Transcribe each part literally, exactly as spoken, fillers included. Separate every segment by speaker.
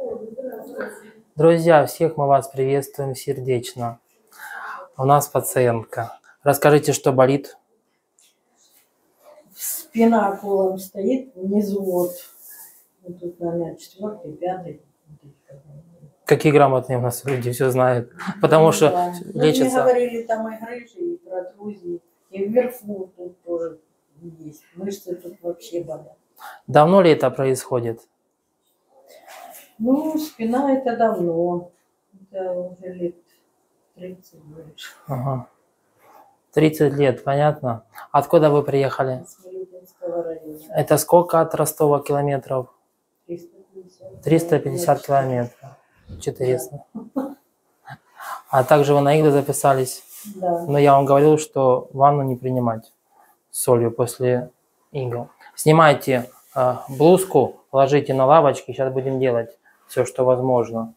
Speaker 1: Друзья, всех мы вас приветствуем сердечно. У нас пациентка. Расскажите, что болит?
Speaker 2: Спина колом стоит, внизу вот. Вот тут, наверное, четвертый, пятый.
Speaker 1: Какие грамотные у нас люди, все знают. Потому
Speaker 2: ну,
Speaker 1: что
Speaker 2: да.
Speaker 1: лечатся...
Speaker 2: Ну, мне говорили там и грыжи, и протрузии. И вверху тут тоже есть. Мышцы тут вообще болят.
Speaker 1: Давно ли это происходит?
Speaker 2: Ну, спина это давно. Это уже лет тридцать больше.
Speaker 1: Ага. тридцать лет, понятно. Откуда вы приехали?
Speaker 2: С Смолютинского района.
Speaker 1: Это сколько от Ростова километров?
Speaker 2: триста пятьдесят.
Speaker 1: триста пятьдесят километров. Интересно. Да. А также вы на иглы записались?
Speaker 2: Да.
Speaker 1: Но я вам говорил, что ванну не принимать с солью после игл. Снимайте э, блузку, ложите на лавочки. Сейчас будем делать все, что возможно.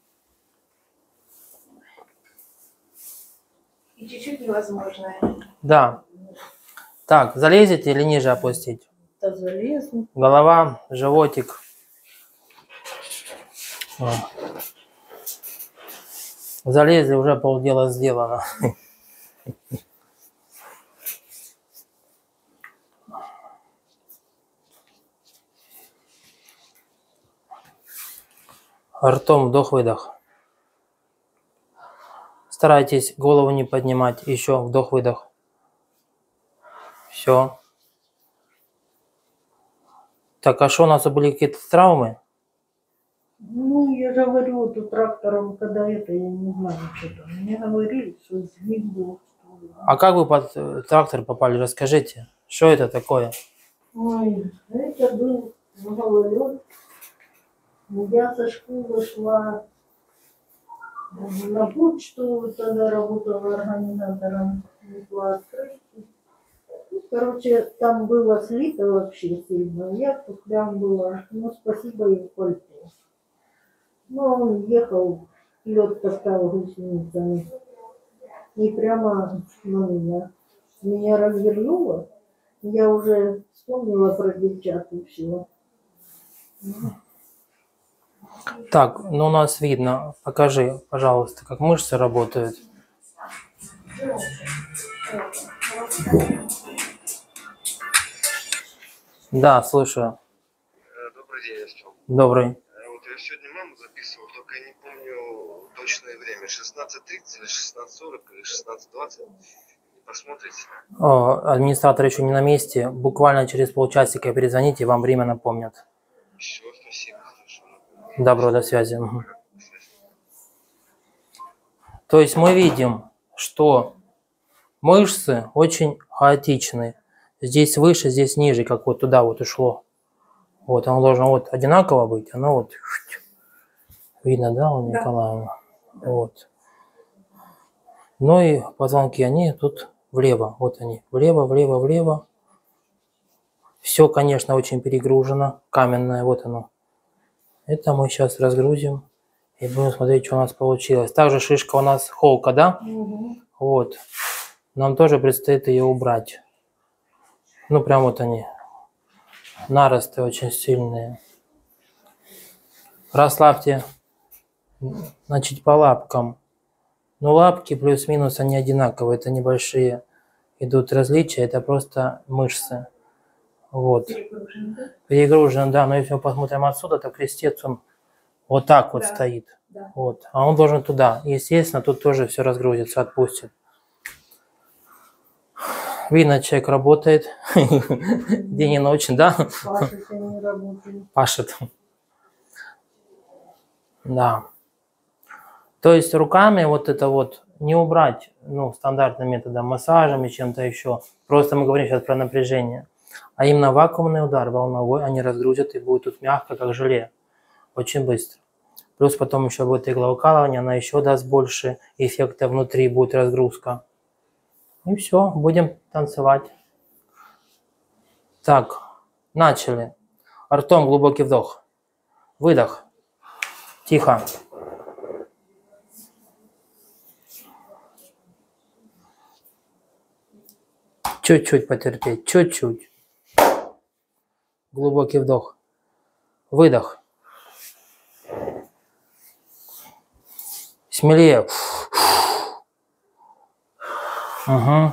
Speaker 2: И чуть-чуть невозможно.
Speaker 1: Да. Так, залезете или ниже опустить?
Speaker 2: Да, залезу.
Speaker 1: Голова, животик. О. Залезли, уже полдела сделано. Ртом вдох-выдох. Старайтесь голову не поднимать. Еще вдох-выдох. Все. Так, а что у нас были какие-то травмы?
Speaker 2: Ну, я же говорю, тут трактором, когда это, я не знаю, что там. Мне говорили, что сдвиг был.
Speaker 1: А как вы под трактор попали? Расскажите. Что это такое?
Speaker 2: Ой, это был гололед. Я со школы шла на почту, тогда работала организатором по открытию. Короче, там было слито вообще сильно. Я тут прям была, ну, спасибо им пальто. Ну, он ехал, лед таскал гусеницами. И прямо на меня. Меня развернуло. Я уже вспомнила про девчат и все.
Speaker 1: Так, ну у нас видно. Покажи, пожалуйста, как мышцы работают. Да, слушаю.
Speaker 3: Добрый день, Артем.
Speaker 1: Добрый.
Speaker 3: Вот я сегодня маму записывал, только я не помню точное время. шестнадцать тридцать или шестнадцать сорок или шестнадцать двадцать. Посмотрите.
Speaker 1: О, администратор еще не на месте. Буквально через полчасика перезвоните, вам время напомнят.
Speaker 3: Все, спасибо. Хорошо.
Speaker 1: Добро, до связи. То есть мы видим, что мышцы очень хаотичны. Здесь выше, здесь ниже, как вот туда вот ушло. Вот, оно должно вот одинаково быть, оно вот видно, да, у Николаевна? Да. Вот. Ну и позвонки, они тут влево, вот они, влево, влево, влево. Все, конечно, очень перегружено, каменное, вот оно. Это мы сейчас разгрузим и будем смотреть, что у нас получилось. Также шишка у нас холка, да?
Speaker 2: Угу.
Speaker 1: Вот. Нам тоже предстоит ее убрать. Ну, прям вот они. Наросты очень сильные. Расслабьте, значит, по лапкам. Но лапки плюс-минус, они одинаковые, это небольшие. Идут различия, это просто мышцы. Вот.
Speaker 2: Перегружено.
Speaker 1: Перегружен, да, но если мы посмотрим отсюда, то крестец, он вот так вот
Speaker 2: Да.
Speaker 1: стоит.
Speaker 2: Да.
Speaker 1: Вот. А он должен туда. Естественно, тут тоже все разгрузится, отпустит. Видно, человек работает день и ночь, да?
Speaker 2: Пашет, они работают.
Speaker 1: Пашет. Да. То есть руками вот это вот не убрать, ну, стандартным методом, массажем и чем-то еще. Просто мы говорим сейчас про напряжение. А именно вакуумный удар волновой, они разгрузят и будет тут мягко, как желе. Очень быстро. Плюс потом еще будет иглоукалывание, она еще даст больше эффекта внутри, будет разгрузка. И все, будем танцевать. Так, начали. Ртом глубокий вдох. Выдох. Тихо. Чуть-чуть потерпеть, чуть-чуть. Глубокий вдох. Выдох. Смелее. Угу.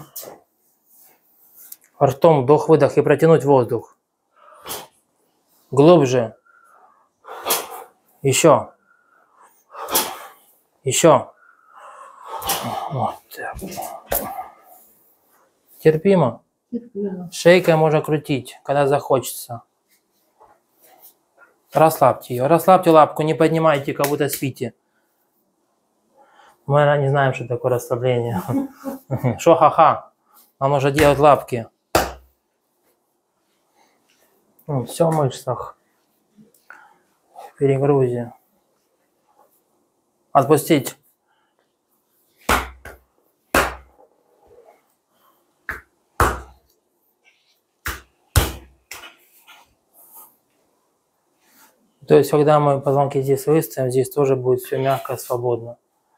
Speaker 1: Ртом вдох-выдох и протянуть воздух. Глубже. Еще. Еще. Вот так. Терпимо.
Speaker 2: Терпимо.
Speaker 1: Шейкой можно крутить, когда захочется. Расслабьте ее. Расслабьте лапку, не поднимайте, как будто спите. Мы не знаем, что такое расслабление. Шо ха-ха. Нам нужно делать лапки. Все в мышцах. В перегрузе. Отпустить. То есть, когда мы позвонки здесь выставим, здесь тоже будет все мягко, свободно.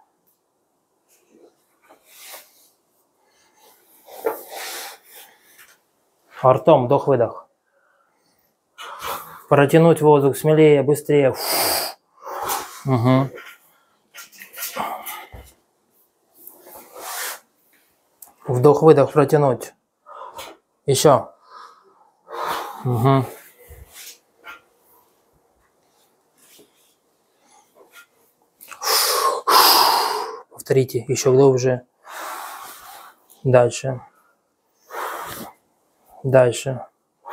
Speaker 1: Ртом вдох-выдох. Протянуть воздух смелее, быстрее. Угу. Вдох-выдох протянуть. Еще. Угу. Повторите еще глубже. Дальше. Дальше.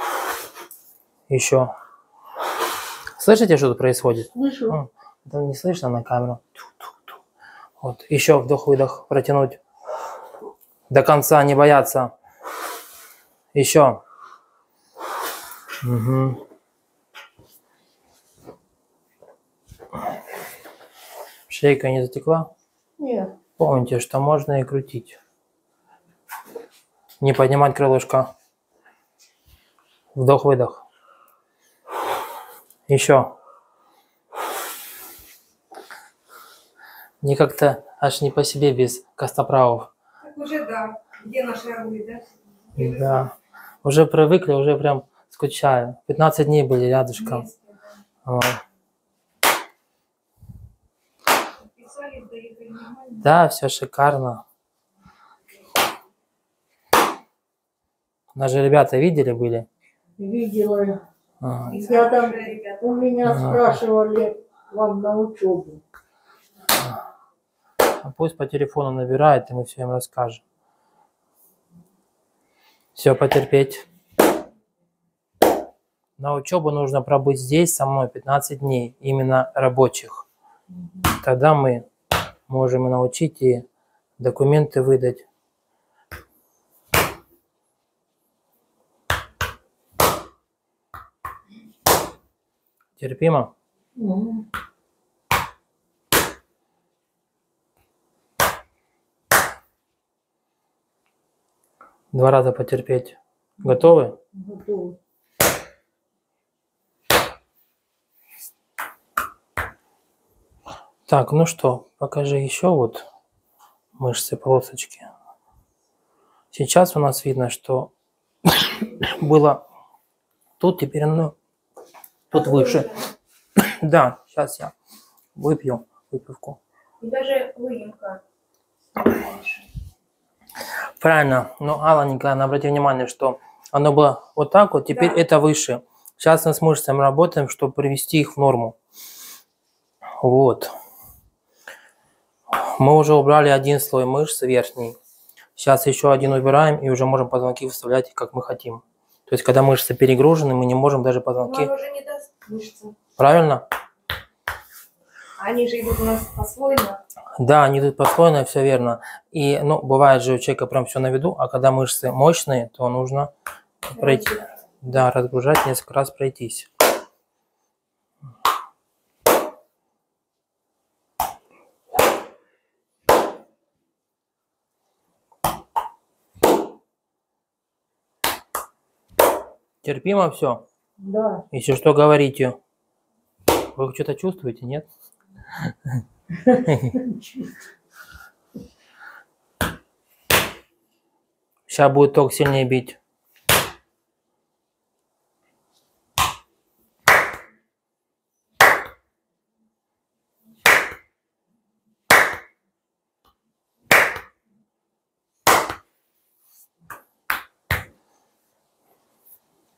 Speaker 1: Еще. Слышите, что тут происходит?
Speaker 2: Слышу.
Speaker 1: Это не слышно на камеру. Вот. Еще вдох-выдох протянуть. До конца, не бояться. Еще. Угу. Шейка не затекла?
Speaker 2: Нет.
Speaker 1: Помните, что можно и крутить. Не поднимать крылышко. Вдох-выдох. Еще. Мне как-то аж не по себе без костоправов.
Speaker 4: Так уже да. Где наши орлы, да?
Speaker 1: Да. Уже привыкли, уже прям скучаю. пятнадцать дней были рядышком.
Speaker 4: Вместе, да.
Speaker 1: Вот.
Speaker 4: Подписались, доехали нормально.
Speaker 1: Да, все шикарно. Даже ребята видели были?
Speaker 2: Видела.
Speaker 1: Ага.
Speaker 2: Я там,
Speaker 4: Ребята.
Speaker 2: у меня
Speaker 1: Ага.
Speaker 2: спрашивали вам на учебу.
Speaker 1: А пусть по телефону набирает, и мы все им расскажем. Все, потерпеть. На учебу нужно пробыть здесь со мной пятнадцать дней, именно рабочих. Тогда мы можем и научить, и документы выдать. Терпимо?
Speaker 2: Угу.
Speaker 1: Два раза потерпеть. Готовы?
Speaker 2: Готово.
Speaker 1: Так, ну что, покажи еще вот мышцы полосочки. Сейчас у нас видно, что было тут, теперь оно тут выше. Да, сейчас я выпью выпивку.
Speaker 4: И даже выемка меньше.
Speaker 1: Правильно, но Алла Николаевна, обрати внимание, что оно было вот так вот, теперь
Speaker 4: Да.
Speaker 1: это выше. Сейчас мы с мышцами работаем, чтобы привести их в норму. Вот. Мы уже убрали один слой мышц верхний. Сейчас еще один убираем и уже можем позвонки вставлять, как мы хотим. То есть, когда мышцы перегружены, мы не можем даже позвонки...
Speaker 4: Нам уже не даст мышцы.
Speaker 1: Правильно?
Speaker 4: Они же идут у нас послойно.
Speaker 1: Да, они идут послойно, все верно. И, ну, бывает же у человека прям все на виду, а когда мышцы мощные, то нужно пройти. Да, разгружать, несколько раз пройтись. Терпимо все?
Speaker 2: Да.
Speaker 1: Если что, говорите. Вы что-то чувствуете, нет? Сейчас будет ток сильнее бить.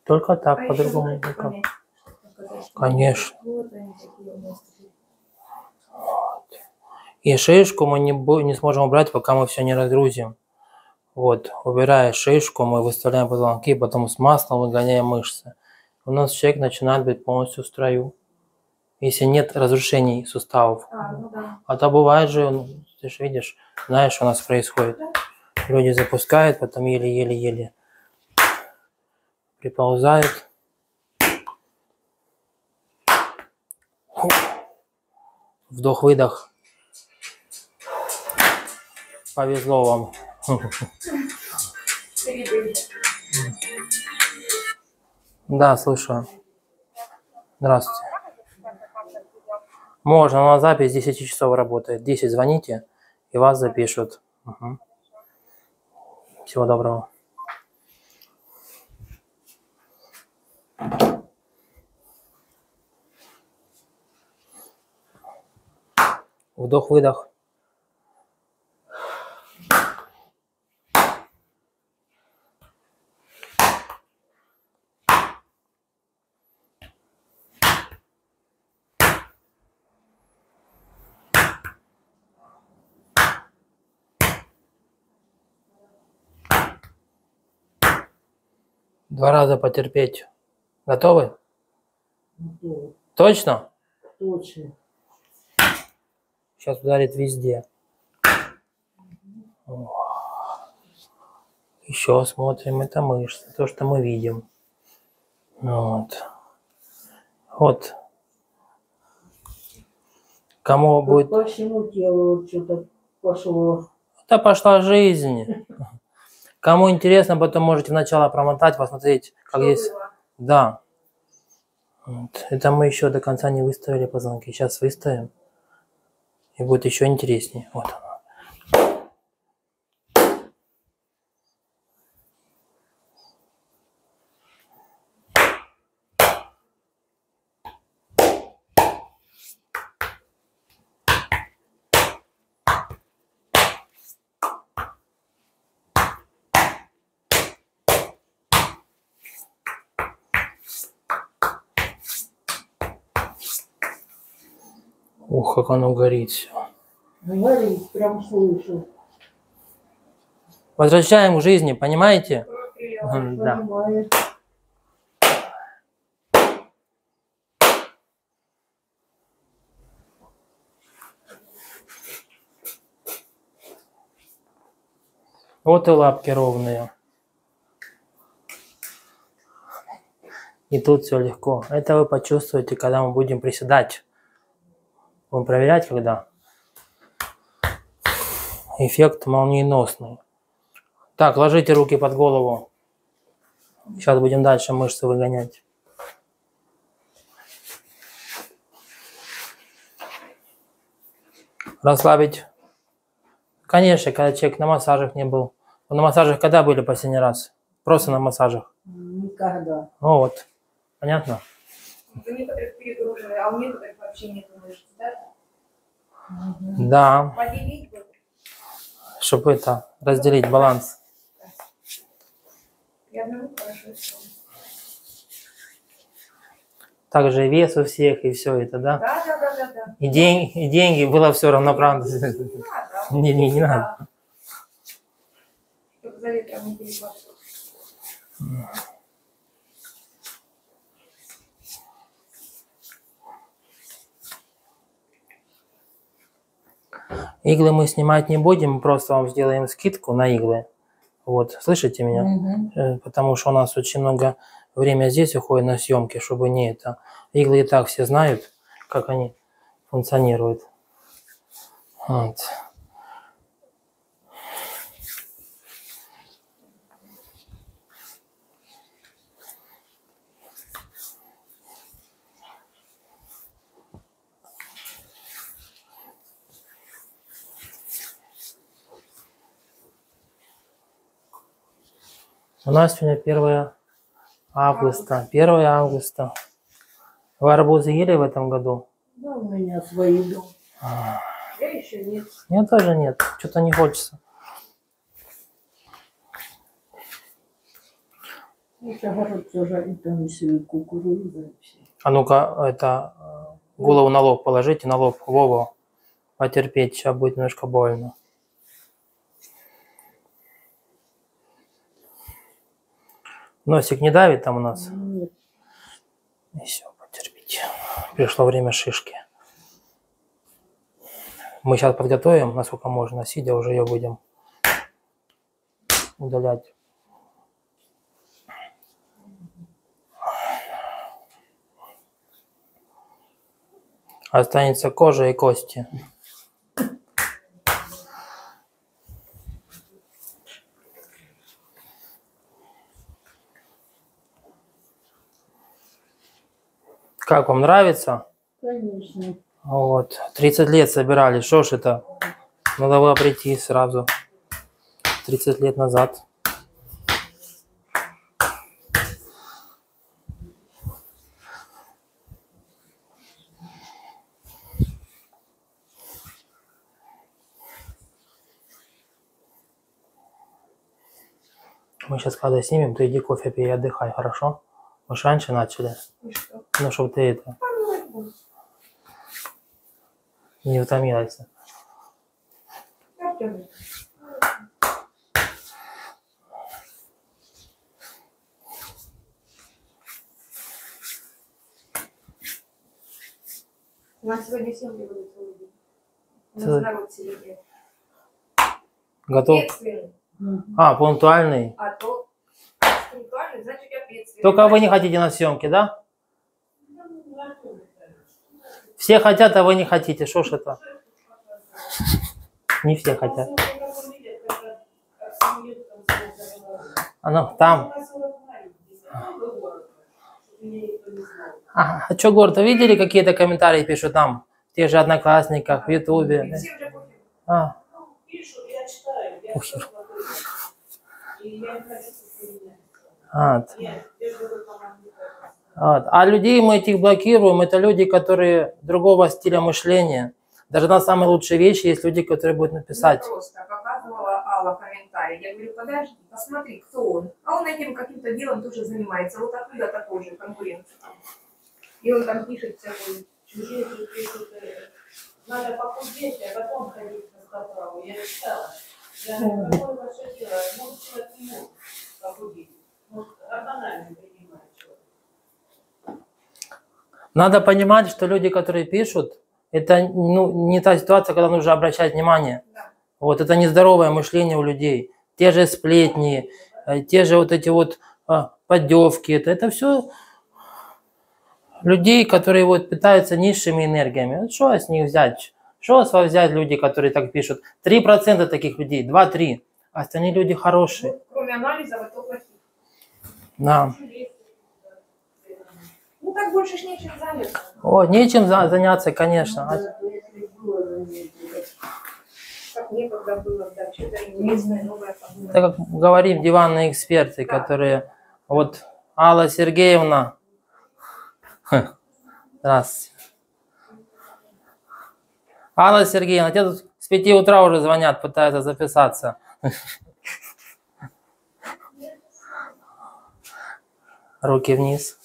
Speaker 1: Только так,
Speaker 4: А
Speaker 1: по-другому
Speaker 4: еще
Speaker 1: никак.
Speaker 4: понять, показать, что
Speaker 1: Конечно.
Speaker 4: вот они такие у нас.
Speaker 1: И шишку мы не, бу- не сможем убрать, пока мы все не разгрузим. Вот, убирая шишку, мы выставляем позвонки, потом с маслом выгоняем мышцы. У нас человек начинает быть полностью в строю, если нет разрушений суставов.
Speaker 4: А, ну да.
Speaker 1: А то бывает же, ну, ты же видишь, знаешь, что у нас происходит. Люди запускают, потом еле-еле-еле приползают. Вдох-выдох. Повезло вам.
Speaker 4: Перебили.
Speaker 1: Да, слышу. Здравствуйте. Можно, но запись с десяти часов работает. В десять звоните, и вас запишут. Угу. Всего доброго. Вдох-выдох. Два раза потерпеть. Готовы?
Speaker 2: Готово.
Speaker 1: Точно?
Speaker 2: Точно.
Speaker 1: Сейчас ударит везде. Еще смотрим, это мышцы, то, что мы видим. Вот. Вот. Кому будет...
Speaker 2: По всему телу вот что-то пошло.
Speaker 1: Это пошла жизнь. Кому интересно, потом можете начало промотать, посмотреть, как
Speaker 4: Что
Speaker 1: здесь...
Speaker 4: было?
Speaker 1: Да. Вот. Это мы еще до конца не выставили позвонки. Сейчас выставим. И будет еще интереснее. Вот оно. Ух, как оно горит все.
Speaker 2: Говорит, прям слышу.
Speaker 1: Возвращаем к жизни, понимаете?
Speaker 4: Кровь прилила.
Speaker 1: Мгм, да.
Speaker 2: Понимаю.
Speaker 1: Вот и лапки ровные. И тут все легко. Это вы почувствуете, когда мы будем приседать. Будем проверять, когда. Эффект молниеносный. Так, ложите руки под голову. Сейчас будем дальше мышцы выгонять. Расслабить. Конечно, когда человек на массажах не был. Вы на массажах когда были последний раз? Просто на массажах.
Speaker 2: Никогда.
Speaker 1: Ну вот. Понятно?
Speaker 4: У некоторых перегружены, а у некоторых вообще нет мышц, да?
Speaker 2: Мгм.
Speaker 1: Да.
Speaker 4: Поделить вот.
Speaker 1: Чтобы это, разделить баланс.
Speaker 4: И одному хорошо. и всё.
Speaker 1: Также и вес у всех, и все это, да?
Speaker 4: Да, да, да, да, да.
Speaker 1: И, день, и деньги было все равноправно.
Speaker 4: Не надо.
Speaker 1: Не, не, не надо.
Speaker 4: Чтобы за ветром не перехватывать.
Speaker 1: Иглы мы снимать не будем, мы просто вам сделаем скидку на иглы. Вот, слышите меня?
Speaker 2: Мгм.
Speaker 1: Э, Потому что у нас очень много времени здесь уходит на съемки, чтобы не это. Иглы и так все знают, как они функционируют. Вот. У нас сегодня первое августа. первое августа. Вы арбузы ели в этом году?
Speaker 2: Да, у меня свои дома.
Speaker 4: Я еще нет.
Speaker 1: Мне тоже нет. Что-то не хочется.
Speaker 2: Это город сажали, там все кукуруза и все.
Speaker 1: А ну-ка, это э, голову на лоб положите, на лоб Вову. Потерпеть, сейчас будет немножко больно. Носик не давит там у нас?
Speaker 2: Нет.
Speaker 1: И все, потерпите. Пришло время шишки. Мы сейчас подготовим, насколько можно, сидя уже ее будем удалять. Останется кожа и кости. Как вам нравится?
Speaker 2: Конечно.
Speaker 1: Вот. тридцать лет собирали. Что ж это? Надо было прийти сразу. тридцать лет назад. Мы сейчас когда снимем, ты иди кофе пей и отдыхай, хорошо? Мы же раньше начали.
Speaker 4: И что?
Speaker 1: Ну, чтобы ты это не утомилась.
Speaker 4: Артём, у нас сегодня съемки будут целый день. У нас
Speaker 1: Целый-
Speaker 4: народ сегодня
Speaker 1: Готов?
Speaker 4: ответственный,
Speaker 2: Мгм.
Speaker 1: А, пунктуальный.
Speaker 4: а то пунктуальный, значит ответственный.
Speaker 1: Только вы не хотите на съемки, да? Все хотят, а вы не хотите. Что ж это? Не все хотят. А ну, там. А, а что, город, видели, какие-то комментарии пишут там? В тех же Одноклассниках, в Ютубе. да?
Speaker 4: Всем же пофиг.
Speaker 1: А,
Speaker 2: Пишут, я читаю. Я
Speaker 1: Похер.
Speaker 2: всё смотрю. И я не хочу, чтобы меня.
Speaker 1: вот.
Speaker 2: Нет, я же говорю, команда.
Speaker 1: Вот. А людей мы этих блокируем. Это люди, которые другого стиля мышления. Даже на самые лучшие вещи есть люди, которые будут написать.
Speaker 4: Ну, просто показывала Алла комментарий. Я говорю, подожди, посмотри, кто он. А он этим каким-то делом тоже занимается. Вот оттуда-то тоже конкуренция. И он там пишет всякую.
Speaker 2: Чужие тут пишут, э, надо похудеть, а потом ходить на стоправу. Я читала. Я говорю, какое ваше дело? Может, человек не может похудеть. Может, гормонально принимает человек.
Speaker 1: Надо понимать, что люди, которые пишут, это ну, не та ситуация, когда нужно обращать внимание.
Speaker 4: Да.
Speaker 1: Вот это нездоровое мышление у людей. Те же сплетни, э, те же вот эти вот а, поддевки. Это, это все людей, которые вот питаются низшими энергиями. Вот что с них взять? Что с вас взять люди, которые так пишут? три процента таких людей, два-три. Остальные люди хорошие.
Speaker 4: Вот, кроме анализа, вот то плохих.
Speaker 1: Да.
Speaker 4: Ну так больше ж нечем заняться.
Speaker 1: О, нечем за- заняться, конечно. А
Speaker 2: Да, если было заметить.
Speaker 4: Как некогда было, да, что-то интересное, новое подумать.
Speaker 1: Это, как говорим, диванные эксперты, которые... Вот Алла Сергеевна. Ха, здравствуйте. Алла Сергеевна, тебе тут с пяти утра уже звонят, пытаются записаться. Руки вниз.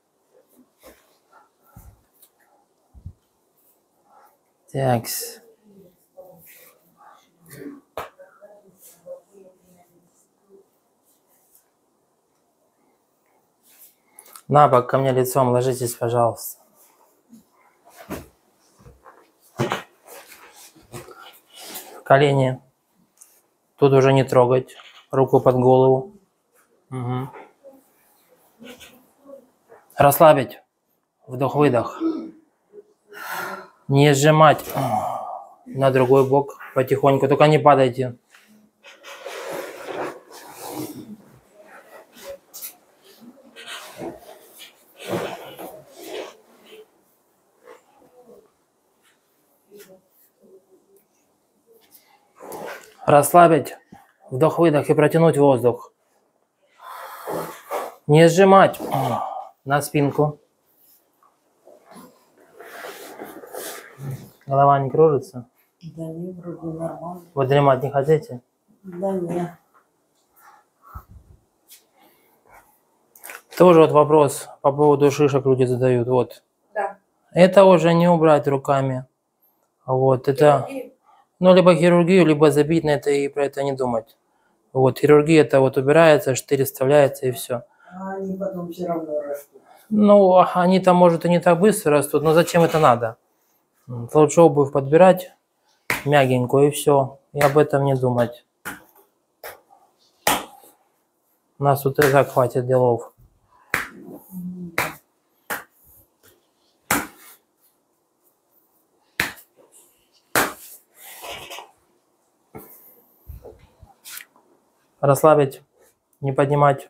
Speaker 1: Такс. На бок ко мне лицом ложитесь, пожалуйста. Колени. Тут уже не трогать. Руку под голову. Угу. Расслабить. Вдох-выдох. Не сжимать. На другой бок. Потихоньку. Только не падайте. Расслабить. Вдох-выдох и протянуть воздух. Не сжимать. На спинку. Голова не кружится?
Speaker 2: Да не, вроде нормально.
Speaker 1: Вы дремать не хотите?
Speaker 2: Да не.
Speaker 1: Тоже вот вопрос по поводу шишек люди задают. Вот.
Speaker 4: Да.
Speaker 1: Это уже не убрать руками. Вот, это,
Speaker 4: И
Speaker 1: ну, либо хирургию, либо забить на это и про это не думать. Вот, хирургия это вот убирается, штырь вставляется и все.
Speaker 5: А они потом все равно растут.
Speaker 1: Ну, они там, может, и не так быстро растут, но зачем это надо? Лучше обувь подбирать мягенькую и все, и об этом не думать. У нас тут и так хватит делов. Расслабить, не поднимать.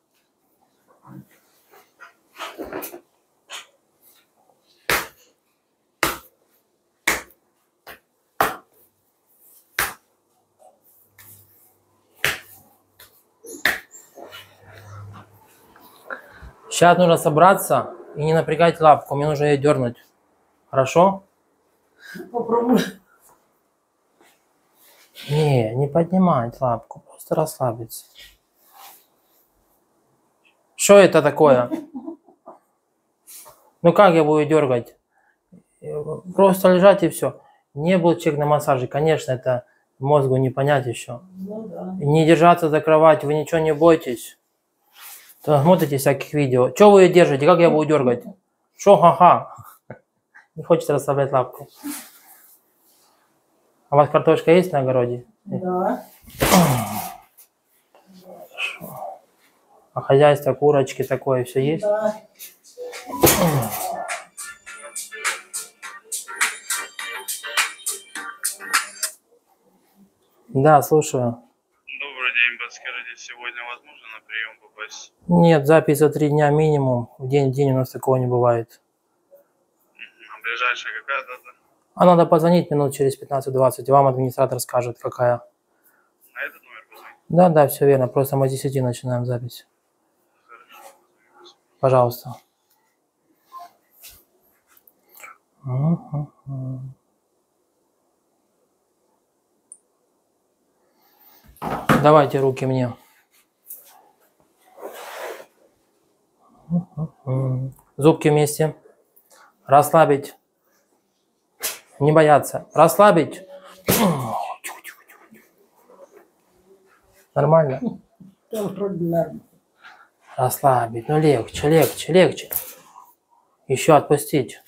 Speaker 1: Сейчас нужно собраться и не напрягать лапку, мне нужно ее дернуть. Хорошо?
Speaker 5: Попробуй.
Speaker 1: Не, не поднимать лапку, просто расслабиться. Что это такое? Ну как я буду дергать? Просто лежать и все. Не был чек на массаже, конечно, это мозгу не понять еще.
Speaker 5: Ну да.
Speaker 1: Не держаться за кровать, вы ничего не бойтесь. То смотрите всяких видео. Что вы ее держите? Как я буду дергать? Что, ха-ха? Не хочется расслаблять лапку. А у вас картошка есть на огороде?
Speaker 5: Да.
Speaker 1: Хорошо. А хозяйство, курочки, такое все есть?
Speaker 5: Да.
Speaker 1: Да, слушаю.
Speaker 6: Добрый день, подскажите, сегодня возможно на прием попасть?
Speaker 1: Нет, запись за три дня минимум. В день в день у нас такого не бывает.
Speaker 6: А ближайшая какая дата?
Speaker 1: А надо позвонить минут через пятнадцать-двадцать, и вам администратор скажет, какая.
Speaker 6: На этот номер позвонить?
Speaker 1: Да, да, все верно. Просто мы с десяти начинаем запись.
Speaker 6: Хорошо.
Speaker 1: Пожалуйста. Мгм. Давайте руки мне. Мгм. Зубки вместе. Расслабить. Не бояться. Расслабить. Нормально?
Speaker 5: Да, вроде нормально.
Speaker 1: Расслабить. Ну легче, легче, легче. Еще отпустить.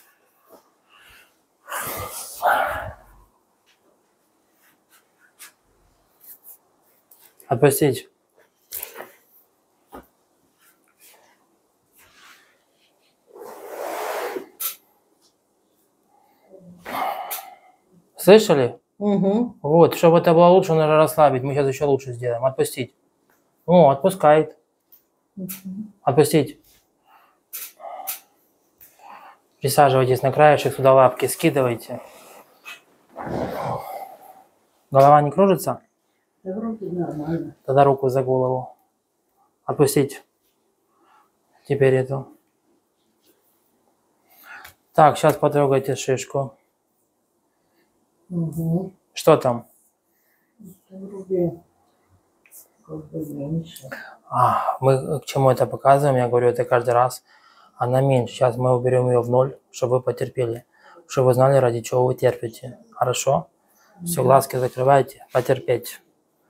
Speaker 1: Отпустить. Слышали?
Speaker 5: Угу.
Speaker 1: Вот, чтобы это было лучше, нужно расслабить. Мы сейчас еще лучше сделаем. Отпустить. О, отпускает. Отпустить. Присаживайтесь на краешек, сюда лапки скидывайте. Голова не кружится?
Speaker 5: Да, вроде нормально.
Speaker 1: Тогда руку за голову. Отпустить. Теперь эту. Так, сейчас потрогайте шишку.
Speaker 5: Угу.
Speaker 1: Что там?
Speaker 5: Вроде как бы меньше.
Speaker 1: А, мы к чему это показываем? Я говорю это каждый раз. Она меньше. Сейчас мы уберем ее в ноль, чтобы вы потерпели. Чтобы вы знали, ради чего вы терпите. Хорошо? Все, глазки закрывайте. Потерпеть.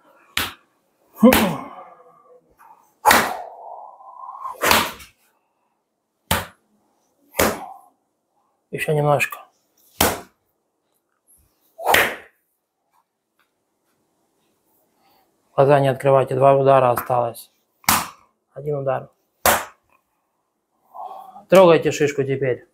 Speaker 1: Еще немножко. Глаза не открывайте. Два удара осталось. Один удар. Трогайте шишку теперь.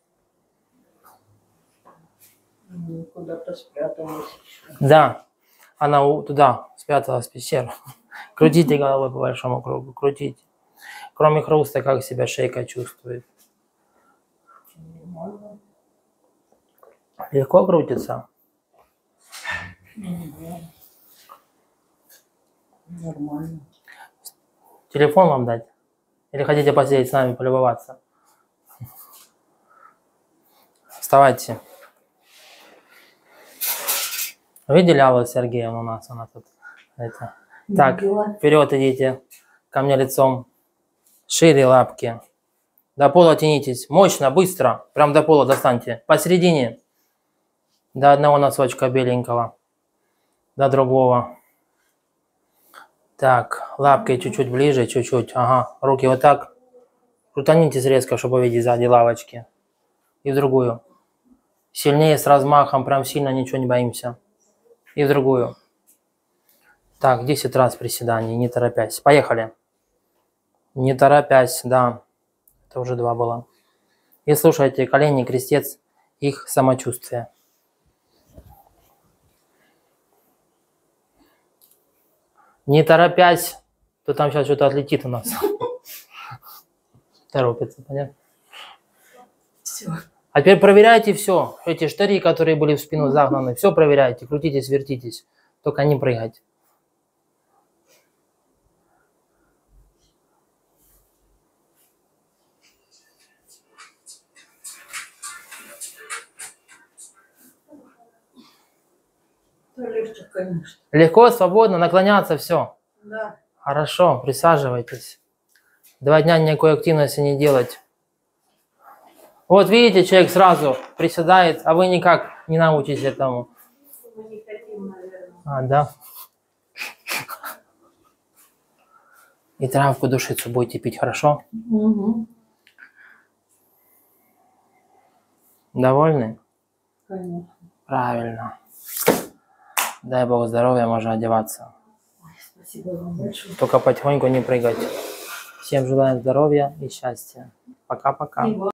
Speaker 5: Ну, куда-то спряталась еще.
Speaker 1: Да. Она у- туда спряталась в пещеру. Крутите головой по большому кругу. Крутите. Кроме хруста, как себя шейка чувствует?
Speaker 5: Нормально.
Speaker 1: Легко крутится?
Speaker 5: Угу. Нормально.
Speaker 1: Телефон вам дать? Или хотите посидеть с нами, полюбоваться? Вставайте. Видели Аллу Сергеевну у нас? Она тут. Это. Так,
Speaker 5: Видела.
Speaker 1: вперед идите. Ко мне лицом. Шире лапки. До пола тянитесь. Мощно, быстро. Прям до пола достаньте. Посередине. До одного носочка беленького. До другого. Так, лапкой чуть-чуть ближе, чуть-чуть. Ага, руки вот так. Крутанитесь резко, чтобы увидеть сзади лавочки. И в другую. Сильнее, с размахом, прям сильно, ничего не боимся. И в другую. Так, десять раз приседаний, не торопясь. Поехали. Не торопясь, да. Это уже два было. И слушайте колени, крестец, их самочувствие. Не торопясь, то там сейчас что-то отлетит у нас. Торопится, понятно?
Speaker 5: Все.
Speaker 1: А теперь проверяйте все. Эти штыри, которые были в спину загнаны, все проверяйте. Крутитесь, вертитесь. Только не прыгать.
Speaker 5: Да легче, конечно.
Speaker 1: Легко, свободно, наклоняться, все.
Speaker 5: Да.
Speaker 1: Хорошо, присаживайтесь. Два дня никакой активности не делать. Вот видите, человек сразу приседает, а вы никак не научитесь этому.
Speaker 2: Мы не хотим, наверное.
Speaker 1: А, да? И травку душицу будете пить, хорошо?
Speaker 5: Угу.
Speaker 1: Довольны?
Speaker 5: Конечно.
Speaker 1: Правильно. Дай Бог здоровья, можно одеваться.
Speaker 5: Спасибо вам большое.
Speaker 1: Только потихоньку не прыгать. Всем желаем здоровья и счастья. Пока-пока.